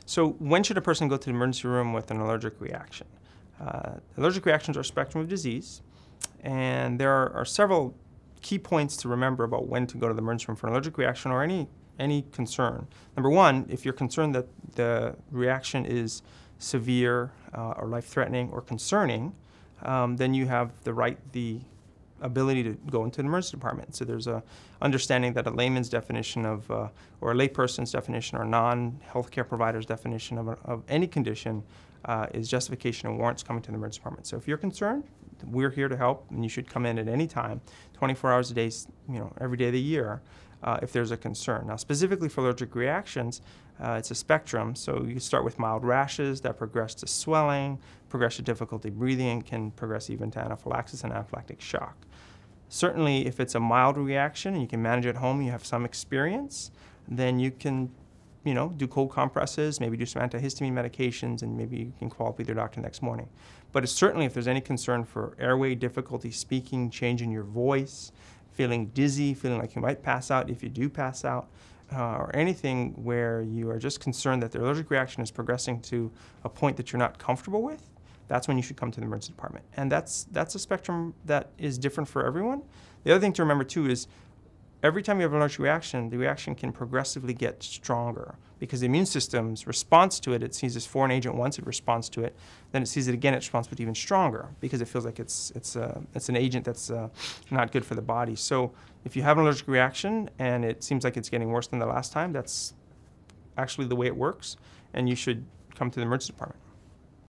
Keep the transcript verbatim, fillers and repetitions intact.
So when should a person go to the emergency room with an allergic reaction? Uh, allergic reactions are a spectrum of disease, and there are, are several key points to remember about when to go to the emergency room for an allergic reaction or any, any concern. Number one, if you're concerned that the reaction is severe uh, or life-threatening or concerning, um, then you have the right, the ability to go into the emergency department. So there's a understanding that a layman's definition of, uh, or a layperson's definition or non-healthcare provider's definition of, a, of any condition uh, is justification and warrants coming to the emergency department. So if you're concerned, we're here to help, and you should come in at any time, twenty-four hours a day, you know, every day of the year, uh, if there's a concern. Now, specifically for allergic reactions, uh, it's a spectrum. So you start with mild rashes that progress to swelling, progress to difficulty breathing, can progress even to anaphylaxis and anaphylactic shock. Certainly, if it's a mild reaction and you can manage it at home, you have some experience, then you can, you know, do cold compresses, maybe do some antihistamine medications, and maybe you can follow up with your doctor next morning. But it's certainly, if there's any concern for airway difficulty, speaking, change in your voice, feeling dizzy, feeling like you might pass out if you do pass out, uh, or anything where you are just concerned that the allergic reaction is progressing to a point that you're not comfortable with, that's when you should come to the emergency department. And that's, that's a spectrum that is different for everyone. The other thing to remember, too, is every time you have an allergic reaction, the reaction can progressively get stronger because the immune system's response to it, it sees this foreign agent once, it responds to it, then it sees it again, it responds to it even stronger because it feels like it's, it's, uh, it's an agent that's uh, not good for the body. So if you have an allergic reaction and it seems like it's getting worse than the last time, that's actually the way it works, and you should come to the emergency department.